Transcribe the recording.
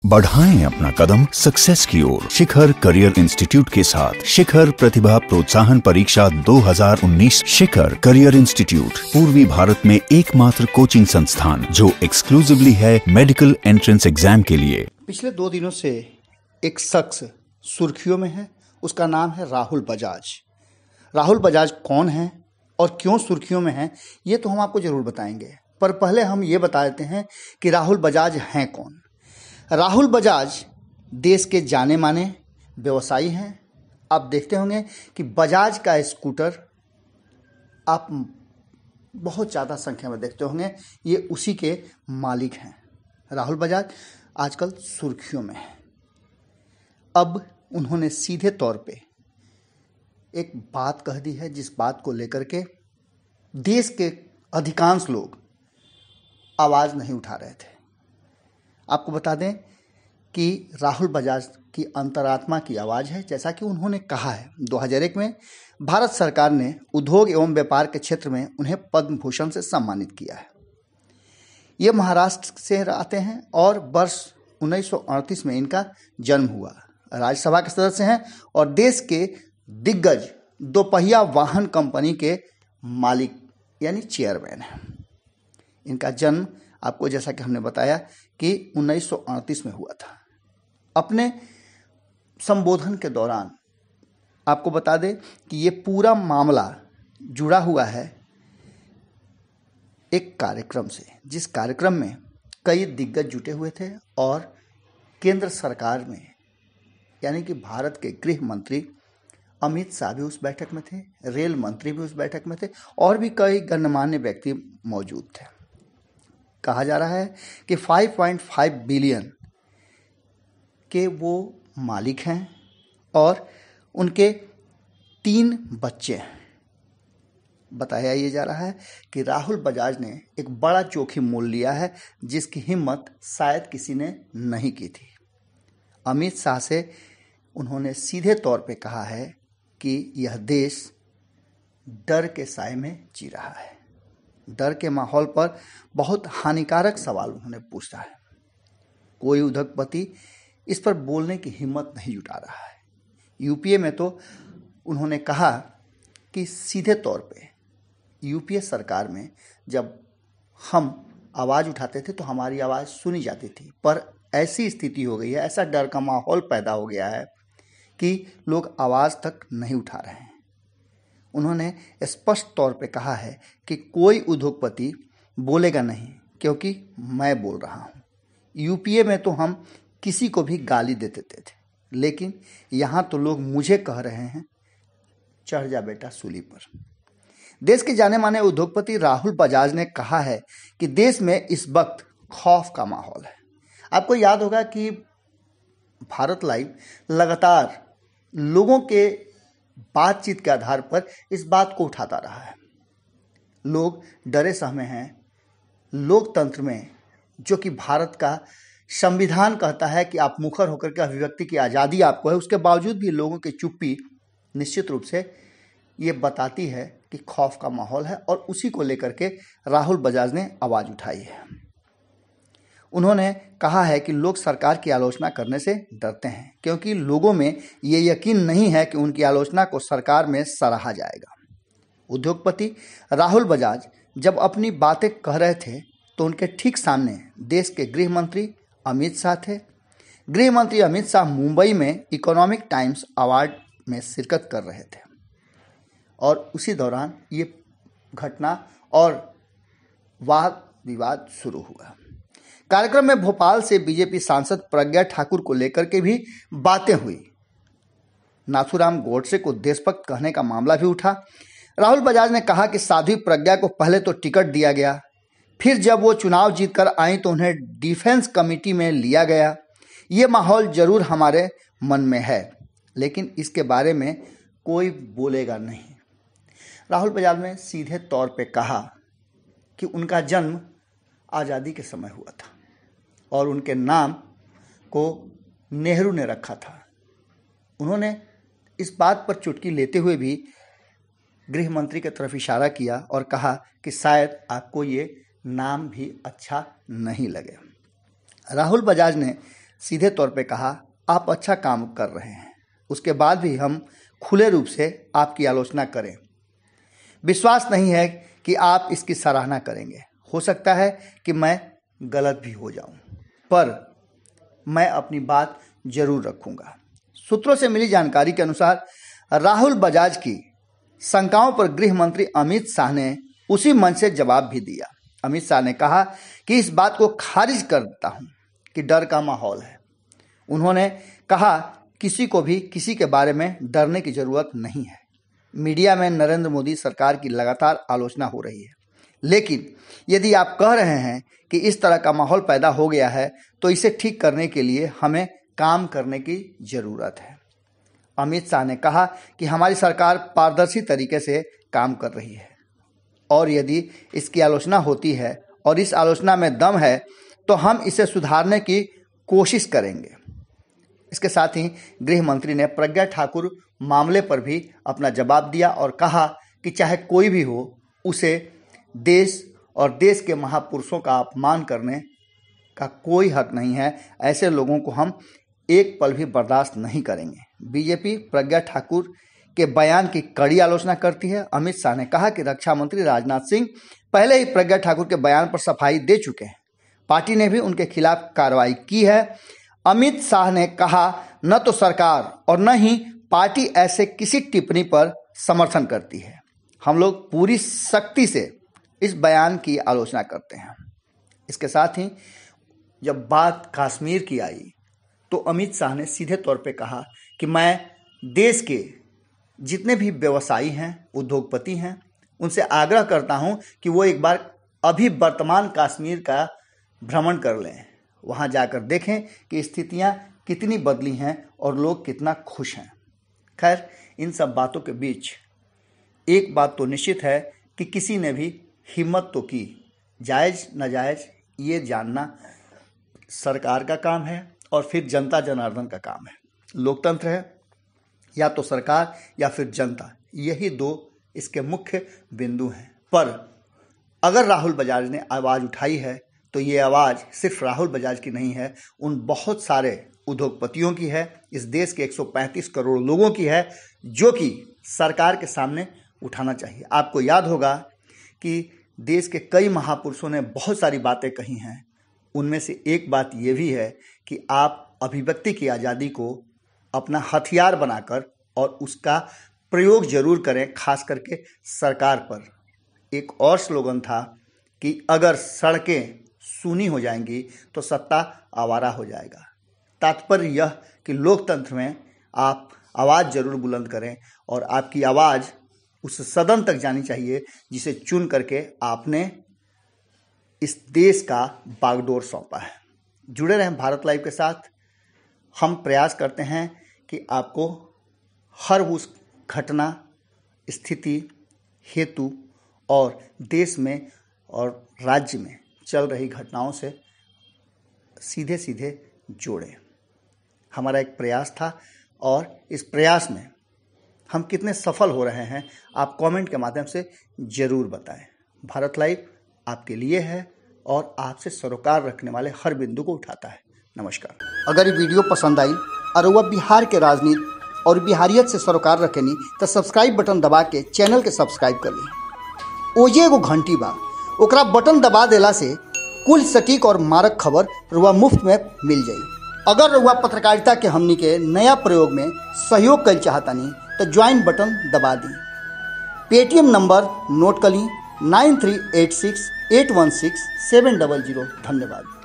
बढ़ाएं अपना कदम सक्सेस की ओर शिखर करियर इंस्टीट्यूट के साथ। शिखर प्रतिभा प्रोत्साहन परीक्षा 2019। शिखर करियर इंस्टीट्यूट पूर्वी भारत में एकमात्र कोचिंग संस्थान जो एक्सक्लूसिवली है मेडिकल एंट्रेंस एग्जाम के लिए। पिछले 2 दिनों से एक शख्स सुर्खियों में है, उसका नाम है राहुल बजाज। राहुल बजाज कौन है और क्यों सुर्खियों में है, ये तो हम आपको जरूर बताएंगे, पर पहले हम ये बता देते हैं कि राहुल बजाज हैं कौन। राहुल बजाज देश के जाने माने व्यवसायी हैं। आप देखते होंगे कि बजाज का स्कूटर आप बहुत ज़्यादा संख्या में देखते होंगे, ये उसी के मालिक हैं। राहुल बजाज आजकल सुर्खियों में है। अब उन्होंने सीधे तौर पे एक बात कह दी है, जिस बात को लेकर के देश के अधिकांश लोग आवाज़ नहीं उठा रहे थे। आपको बता दें कि राहुल बजाज की अंतरात्मा की आवाज़ है। जैसा कि उन्होंने कहा है, 2001 में भारत सरकार ने उद्योग एवं व्यापार के क्षेत्र में उन्हें पद्म भूषण से सम्मानित किया है। ये महाराष्ट्र से आते हैं और वर्ष 1938 में इनका जन्म हुआ। राज्यसभा के सदस्य हैं और देश के दिग्गज दोपहिया वाहन कंपनी के मालिक यानी चेयरमैन हैं। इनका जन्म आपको जैसा कि हमने बताया कि 1938 में हुआ था। अपने संबोधन के दौरान आपको बता दें कि ये पूरा मामला जुड़ा हुआ है एक कार्यक्रम से, जिस कार्यक्रम में कई दिग्गज जुटे हुए थे और केंद्र सरकार में यानी कि भारत के गृह मंत्री अमित शाह भी उस बैठक में थे, रेल मंत्री भी उस बैठक में थे और भी कई गणमान्य व्यक्ति मौजूद थे। कहा जा रहा है कि 5.5 बिलियन के वो मालिक हैं और उनके 3 बच्चे हैं। बताया ये जा रहा है कि राहुल बजाज ने एक बड़ा जोखिम मोल लिया है, जिसकी हिम्मत शायद किसी ने नहीं की थी। अमित शाह से उन्होंने सीधे तौर पे कहा है कि यह देश डर के साए में जी रहा है। डर के माहौल पर बहुत हानिकारक सवाल उन्होंने पूछा है। कोई उद्योगपति इस पर बोलने की हिम्मत नहीं जुटा रहा है। यूपीए में तो उन्होंने कहा कि सीधे तौर पे यूपीए सरकार में जब हम आवाज़ उठाते थे तो हमारी आवाज़ सुनी जाती थी, पर ऐसी स्थिति हो गई है, ऐसा डर का माहौल पैदा हो गया है कि लोग आवाज़ तक नहीं उठा रहे हैं। उन्होंने स्पष्ट तौर पे कहा है कि कोई उद्योगपति बोलेगा नहीं, क्योंकि मैं बोल रहा हूँ। यूपीए में तो हम किसी को भी गाली दे देते थे, लेकिन यहाँ तो लोग मुझे कह रहे हैं चढ़ जा बेटा सूली पर। देश के जाने माने उद्योगपति राहुल बजाज ने कहा है कि देश में इस वक्त खौफ का माहौल है। आपको याद होगा कि भारत लाइव लगातार लोगों के बातचीत के आधार पर इस बात को उठाता रहा है। लोग डरे सहमे हैं। लोकतंत्र में, जो कि भारत का संविधान कहता है कि आप मुखर होकर के अभिव्यक्ति की आज़ादी आपको है, उसके बावजूद भी लोगों की चुप्पी निश्चित रूप से ये बताती है कि खौफ का माहौल है और उसी को लेकर के राहुल बजाज ने आवाज़ उठाई है। उन्होंने कहा है कि लोग सरकार की आलोचना करने से डरते हैं, क्योंकि लोगों में ये यकीन नहीं है कि उनकी आलोचना को सरकार में सराहा जाएगा। उद्योगपति राहुल बजाज जब अपनी बातें कह रहे थे तो उनके ठीक सामने देश के गृह मंत्री अमित शाह थे। गृह मंत्री अमित शाह मुंबई में इकोनॉमिक टाइम्स अवार्ड में शिरकत कर रहे थे और उसी दौरान ये घटना और वाद विवाद शुरू हुआ। कार्यक्रम में भोपाल से बीजेपी सांसद प्रज्ञा ठाकुर को लेकर के भी बातें हुई। नाथूराम गोडसे को देशभक्त कहने का मामला भी उठा। राहुल बजाज ने कहा कि साध्वी प्रज्ञा को पहले तो टिकट दिया गया, फिर जब वो चुनाव जीतकर आई तो उन्हें डिफेंस कमेटी में लिया गया। ये माहौल जरूर हमारे मन में है, लेकिन इसके बारे में कोई बोलेगा नहीं। राहुल बजाज ने सीधे तौर पे कहा कि उनका जन्म आज़ादी के समय हुआ था और उनके नाम को नेहरू ने रखा था। उन्होंने इस बात पर चुटकी लेते हुए भी गृह मंत्री की तरफ इशारा किया और कहा कि शायद आपको ये नाम भी अच्छा नहीं लगे। राहुल बजाज ने सीधे तौर पे कहा, आप अच्छा काम कर रहे हैं, उसके बाद भी हम खुले रूप से आपकी आलोचना करें। विश्वास नहीं है कि आप इसकी सराहना करेंगे। हो सकता है कि मैं गलत भी हो जाऊं, पर मैं अपनी बात जरूर रखूंगा। सूत्रों से मिली जानकारी के अनुसार राहुल बजाज की शंकाओं पर गृह मंत्री अमित शाह ने उसी मंच से जवाब भी दिया। अमित शाह ने कहा कि इस बात को खारिज करता हूं कि डर का माहौल है। उन्होंने कहा, किसी को भी किसी के बारे में डरने की जरूरत नहीं है। मीडिया में नरेंद्र मोदी सरकार की लगातार आलोचना हो रही है, लेकिन यदि आप कह रहे हैं कि इस तरह का माहौल पैदा हो गया है तो इसे ठीक करने के लिए हमें काम करने की जरूरत है। अमित शाह ने कहा कि हमारी सरकार पारदर्शी तरीके से काम कर रही है और यदि इसकी आलोचना होती है और इस आलोचना में दम है तो हम इसे सुधारने की कोशिश करेंगे। इसके साथ ही गृह मंत्री ने प्रज्ञा ठाकुर मामले पर भी अपना जवाब दिया और कहा कि चाहे कोई भी हो, उसे देश और देश के महापुरुषों का अपमान करने का कोई हक नहीं है। ऐसे लोगों को हम एक पल भी बर्दाश्त नहीं करेंगे। बीजेपी प्रज्ञा ठाकुर के बयान की कड़ी आलोचना करती है। अमित शाह ने कहा कि रक्षा मंत्री राजनाथ सिंह पहले ही प्रज्ञा ठाकुर के बयान पर सफाई दे चुके हैं। पार्टी ने भी उनके खिलाफ कार्रवाई की है। अमित शाह ने कहा, न तो सरकार और न ही पार्टी ऐसे किसी टिप्पणी पर समर्थन करती है। हम लोग पूरी सख्ती से इस बयान की आलोचना करते हैं। इसके साथ ही जब बात कश्मीर की आई तो अमित शाह ने सीधे तौर पे कहा कि मैं देश के जितने भी व्यवसायी हैं, उद्योगपति हैं, उनसे आग्रह करता हूं कि वो एक बार अभी वर्तमान कश्मीर का भ्रमण कर लें। वहां जाकर देखें कि स्थितियां कितनी बदली हैं और लोग कितना खुश हैं। खैर, इन सब बातों के बीच एक बात तो निश्चित है कि किसी ने भी हिम्मत तो की। जायज़ नाजायज़ ये जानना सरकार का काम है और फिर जनता जनार्दन का काम है। लोकतंत्र है, या तो सरकार या फिर जनता, यही दो इसके मुख्य बिंदु हैं। पर अगर राहुल बजाज ने आवाज़ उठाई है तो ये आवाज़ सिर्फ राहुल बजाज की नहीं है, उन बहुत सारे उद्योगपतियों की है, इस देश के 135 करोड़ लोगों की है, जो कि सरकार के सामने उठाना चाहिए। आपको याद होगा कि देश के कई महापुरुषों ने बहुत सारी बातें कही हैं। उनमें से एक बात यह भी है कि आप अभिव्यक्ति की आज़ादी को अपना हथियार बनाकर और उसका प्रयोग जरूर करें, खास करके सरकार पर। एक और स्लोगन था कि अगर सड़कें सूनी हो जाएंगी तो सत्ता आवारा हो जाएगा। तात्पर्य यह कि लोकतंत्र में आप आवाज़ जरूर बुलंद करें और आपकी आवाज़ उस सदन तक जानी चाहिए जिसे चुन करके आपने इस देश का बागडोर सौंपा है। जुड़े रहें भारत लाइव के साथ। हम प्रयास करते हैं कि आपको हर उस घटना, स्थिति, हेतु और देश में और राज्य में चल रही घटनाओं से सीधे सीधे जोड़ें। हमारा एक प्रयास था और इस प्रयास में हम कितने सफल हो रहे हैं आप कमेंट के माध्यम से जरूर बताएं। भारत लाइव आपके लिए है और आपसे सरोकार रखने वाले हर बिंदु को उठाता है। नमस्कार। अगर ये वीडियो पसंद आई और वह बिहार के राजनीति और बिहारियत से सरोकार रखेनी तो सब्सक्राइब बटन दबा के चैनल के सब्सक्राइब कर ली। ओजे एगो घंटी बा, ओकरा बटन दबा देला से कुल सटीक और मारक खबर रुआ मुफ्त में मिल जाई। अगर रुआ पत्रकारिता के हमनी के नया प्रयोग में सहयोग कर चाहतानी तो ज्वाइन बटन दबा दी। पेटीएम नंबर नोट कर ली 9386816700। धन्यवाद।